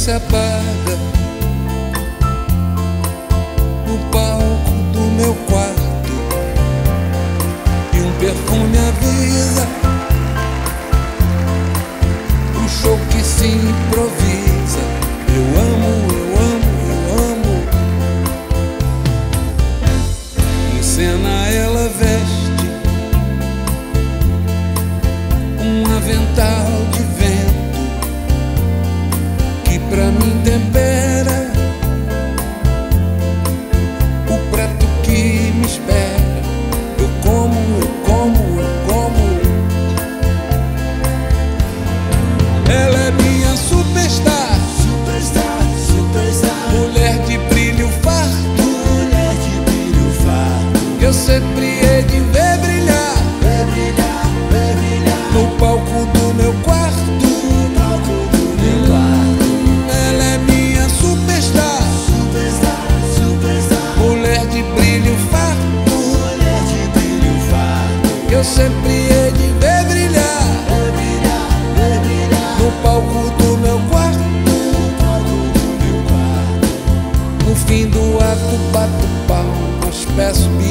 se apaga no palco do meu quarto e um perfume avisa o show que se improvisa. Eu amo, eu amo, eu amo. Em cena ela veste um avental de vento que pra mim tempera o prato que me espera. Eu como, eu como, eu como. Ela é minha superstar, Superstar, superstar, mulher de brilho farto, mulher de brilho farto. eu sempre hei de ver brilhar Vê brilhar, vê brilhar no palco do meu quarto. no palco do meu quarto. Ela é minha superstar, Superstar, superstar, mulher de brilho farto, mulher de brilho farto. eu sempre hei de ver brilhar Vê brilhar, vê brilhar no palco do meu quarto. no palco do meu quarto. No fim do ato bato palmas, peço